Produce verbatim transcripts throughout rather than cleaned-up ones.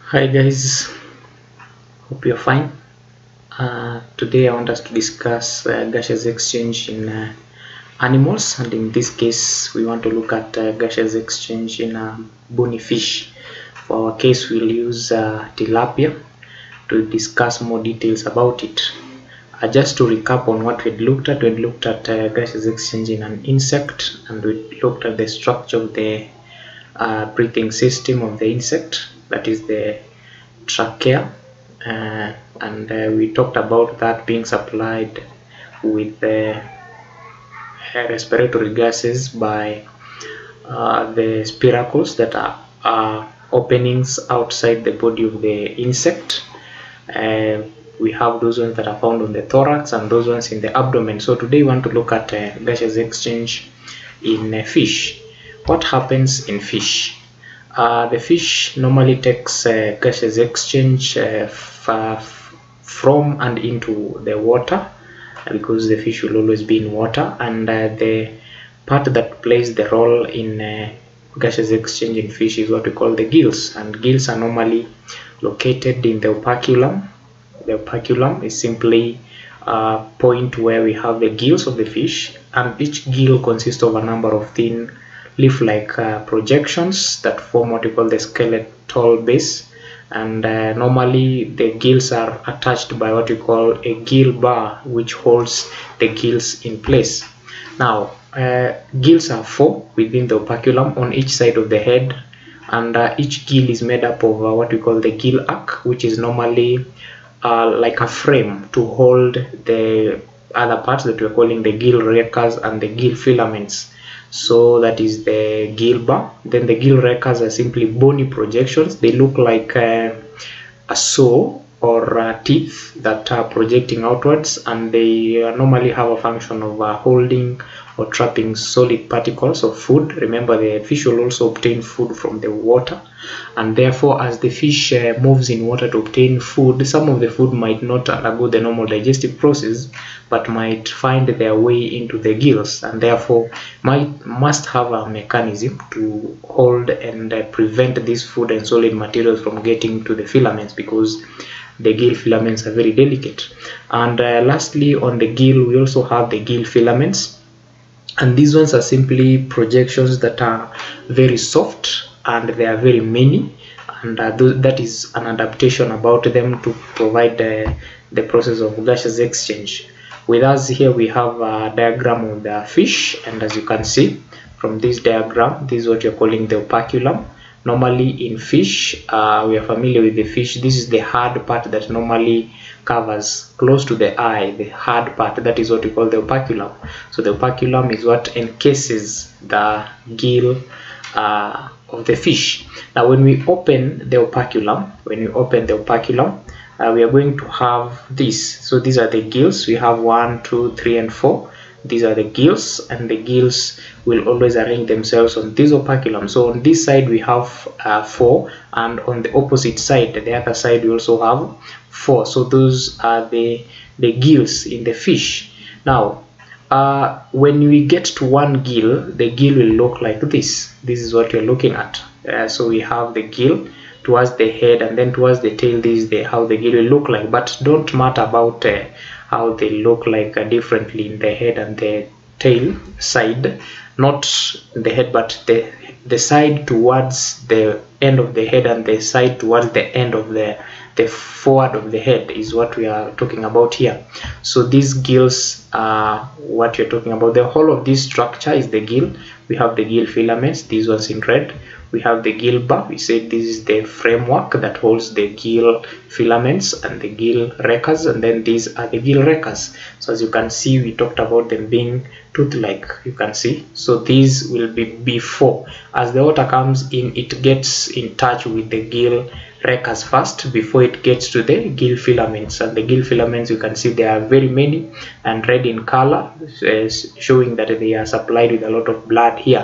Hi guys, hope you're fine. Uh, today I want us to discuss uh, gaseous exchange in uh, animals, and in this case we want to look at uh, gaseous exchange in uh, bony fish. For our case we'll use uh, tilapia to discuss more details about it. Uh, just to recap on what we looked at, we looked at uh, gaseous exchange in an insect, and we looked at the structure of the uh, breathing system of the insect, that is the trachea, uh, and uh, we talked about that being supplied with uh, respiratory gases by uh, the spiracles that are, are openings outside the body of the insect. Uh, we have those ones that are found on the thorax and those ones in the abdomen. So today we want to look at uh, gaseous exchange in uh, fish. What happens in fish? Uh, the fish normally takes uh, gaseous exchange uh, from and into the water, because the fish will always be in water, and uh, the part that plays the role in uh, gaseous exchange in fish is what we call the gills, and gills are normally located in the operculum. The operculum is simply a point where we have the gills of the fish, and each gill consists of a number of thin leaf-like uh, projections that form what we call the skeletal base, and uh, normally the gills are attached by what we call a gill bar, which holds the gills in place. Now uh, gills are four within the operculum on each side of the head, and uh, each gill is made up of uh, what we call the gill arc, which is normally uh, like a frame to hold the other parts that we're calling the gill rakers and the gill filaments. So that is the gill bar. Then the gill rakers are simply bony projections. They look like uh, a saw or uh, teeth that are projecting outwards, and they uh, normally have a function of uh, holding or trapping solid particles of food. Remember, the fish will also obtain food from the water, and therefore as the fish uh, moves in water to obtain food, some of the food might not undergo the normal digestive process but might find their way into the gills, and therefore might must have a mechanism to hold and uh, prevent these food and solid materials from getting to the filaments, because the gill filaments are very delicate. And uh, lastly, on the gill we also have the gill filaments, and these ones are simply projections that are very soft, and they are very many, and uh, th that is an adaptation about them to provide uh, the process of gaseous exchange. With us here we have a diagram of the fish, and as you can see from this diagram, this is what you're calling the operculum. Normally in fish, uh, we are familiar with the fish. This is the hard part that normally covers close to the eye, the hard part, that is what we call the operculum. So the operculum is what encases the gill uh, of the fish. Now when we open the operculum, when we open the operculum, uh, we are going to have this. So these are the gills. We have one, two, three, and four. These are the gills, and the gills will always arrange themselves on this operculum. So on this side we have uh, four, and on the opposite side, the other side, we also have four. So those are the the gills in the fish. Now uh, when we get to one gill, the gill will look like this. This is what you're looking at. Uh, so we have the gill towards the head, and then towards the tail, this is the how the gill will look like. But don't matter about uh, how they look like uh, differently in the head and the tail side, not the head but the the side towards the end of the head and the side towards the end of the the forward of the head is what we are talking about here. So these gills are what you're talking about. The whole of this structure is the gill. We have the gill filaments, these ones in red. We have the gill bar. We said this is the framework that holds the gill filaments and the gill rakers, and then these are the gill rakers. So as you can see, we talked about them being tooth-like, you can see. So these will be before, as the water comes in, it gets in touch with the gill rakers first before it gets to the gill filaments. And the gill filaments, you can see they are very many and red in color, showing that they are supplied with a lot of blood here.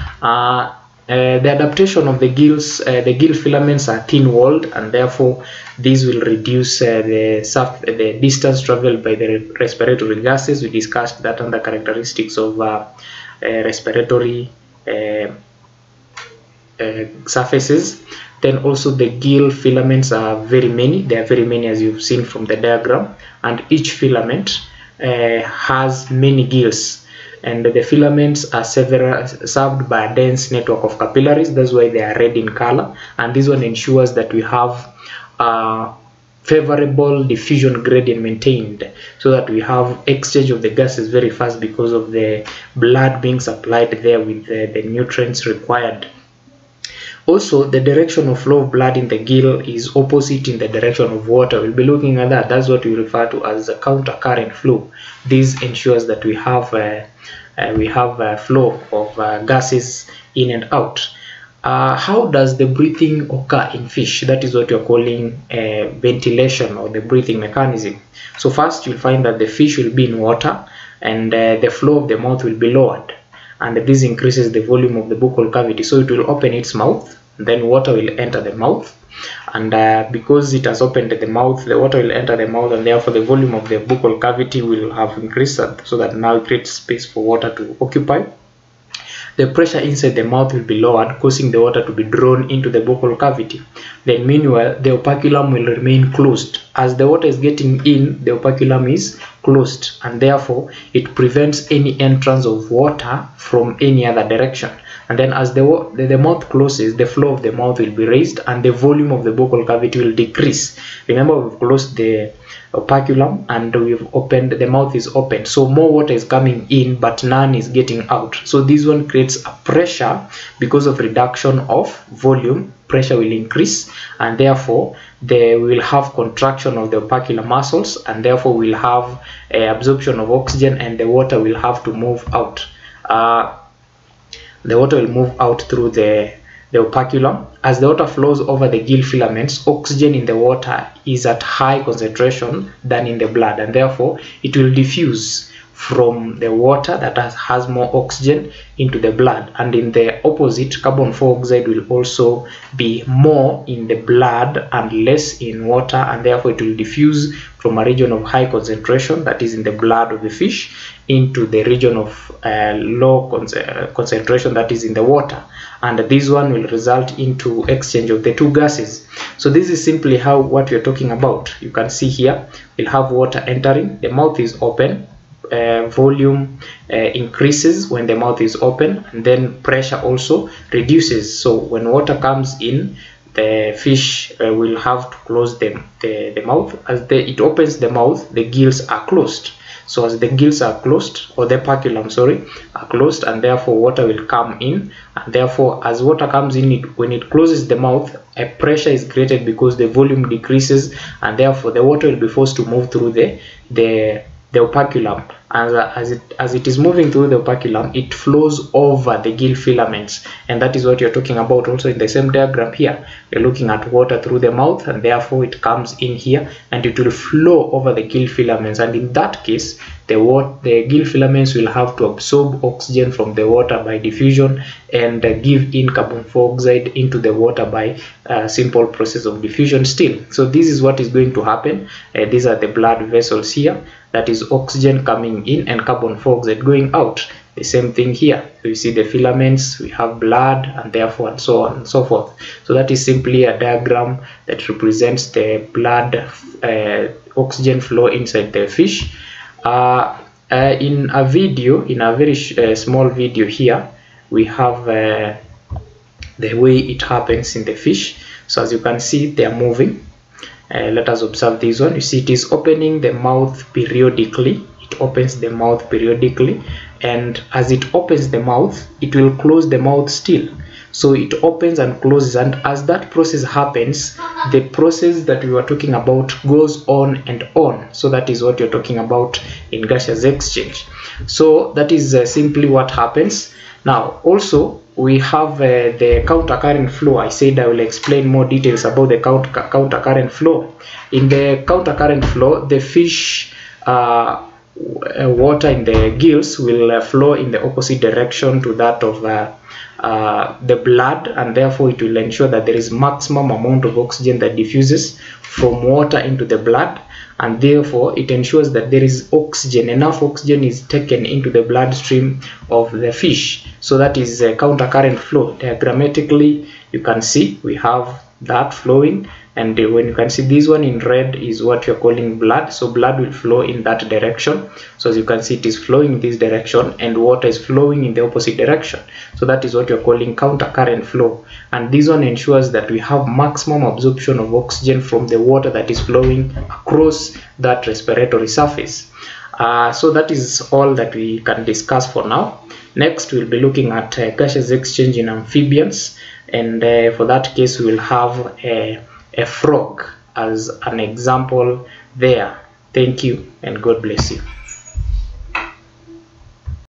Uh, Uh, the adaptation of the gills, uh, the gill filaments are thin-walled, and therefore these will reduce uh, the, the distance traveled by the respiratory gases. We discussed that under characteristics of uh, uh, respiratory uh, uh, surfaces. Then also the gill filaments are very many. There are very many, as you've seen from the diagram, and each filament uh, has many gills, and the filaments are several served by a dense network of capillaries. That's why they are red in color, and this one ensures that we have uh, favorable diffusion gradient maintained, so that we have exchange of the gases very fast because of the blood being supplied there with the, the nutrients required. Also, the direction of flow of blood in the gill is opposite in the direction of water. We'll be looking at that. That's what we refer to as the counter current flow. This ensures that we have uh, uh, we have a flow of uh, gases in and out. Uh, how does the breathing occur in fish? That is what you're calling uh, ventilation, or the breathing mechanism. So first, you'll find that the fish will be in water, and uh, the flow of the mouth will be lowered, and this increases the volume of the buccal cavity. So it will open its mouth, then water will enter the mouth, and uh, because it has opened the mouth, the water will enter the mouth, and therefore the volume of the buccal cavity will have increased, so that now it creates space for water to occupy. The pressure inside the mouth will be lowered, causing the water to be drawn into the buccal cavity. Then meanwhile, the operculum will remain closed. As the water is getting in, the operculum is closed, and therefore it prevents any entrance of water from any other direction. And then as the, the, the mouth closes, the flow of the mouth will be raised, and the volume of the buccal cavity will decrease. Remember, we've closed the operculum and we've opened, the mouth is open, so more water is coming in but none is getting out. So this one creates a pressure. Because of reduction of volume, pressure will increase, and therefore they will have contraction of the opercular muscles, and therefore we'll have a absorption of oxygen, and the water will have to move out. Uh, the water will move out through the the operculum. As the water flows over the gill filaments, oxygen in the water is at high concentration than in the blood, and therefore it will diffuse from the water that has, has more oxygen into the blood. And in the opposite, carbon dioxide will also be more in the blood and less in water, and therefore it will diffuse from a region of high concentration, that is in the blood of the fish, into the region of uh, low con concentration, that is in the water. And this one will result into exchange of the two gases. So this is simply how what we are talking about. You can see here, we'll have water entering, the mouth is open, uh, volume uh, increases when the mouth is open, and then pressure also reduces. So when water comes in, the fish uh, will have to close the, the, the mouth. As the, it opens the mouth, the gills are closed. So as the gills are closed, or the operculum, sorry, are closed, and therefore water will come in, and therefore as water comes in, it, when it closes the mouth, a pressure is created because the volume decreases, and therefore the water will be forced to move through the the the operculum. As, as it as it is moving through the operculum, it flows over the gill filaments, and that is what you're talking about also in the same diagram here. We're looking at water through the mouth, and therefore it comes in here and it will flow over the gill filaments, and in that case the water the gill filaments will have to absorb oxygen from the water by diffusion, and uh, give in carbon dioxide into the water by a simple process of diffusion still. So this is what is going to happen. Uh, these are the blood vessels here, that is oxygen coming in and carbon dioxide going out. The same thing here. So you see the filaments, we have blood, and therefore and so on and so forth. So that is simply a diagram that represents the blood uh, oxygen flow inside the fish. Uh, uh, in a video, in a very uh, small video here, we have uh, the way it happens in the fish. So as you can see, they are moving. Uh, let us observe this one. You see it is opening the mouth periodically. It opens the mouth periodically, and as it opens the mouth, it will close the mouth still. So it opens and closes, and as that process happens, the process that we were talking about goes on and on. So that is what you're talking about in gaseous exchange. So that is uh, simply what happens. Now also we have uh, the counter current flow. I said I will explain more details about the counter counter current flow. In the counter current flow, the fish uh, water in the gills will uh, flow in the opposite direction to that of uh, uh, the blood, and therefore it will ensure that there is maximum amount of oxygen that diffuses from water into the blood, and therefore it ensures that there is oxygen, enough oxygen is taken into the bloodstream of the fish. So that is a counter current flow. Diagrammatically, you can see we have that flowing, and when you can see this one in red is what you're calling blood, so blood will flow in that direction. So as you can see, it is flowing in this direction and water is flowing in the opposite direction, so that is what you're calling counter current flow. And this one ensures that we have maximum absorption of oxygen from the water that is flowing across that respiratory surface. Uh, so that is all that we can discuss for now. Next, we'll be looking at uh, gaseous exchange in amphibians, and uh, for that case we will have a, a frog as an example there. Thank you and God bless you.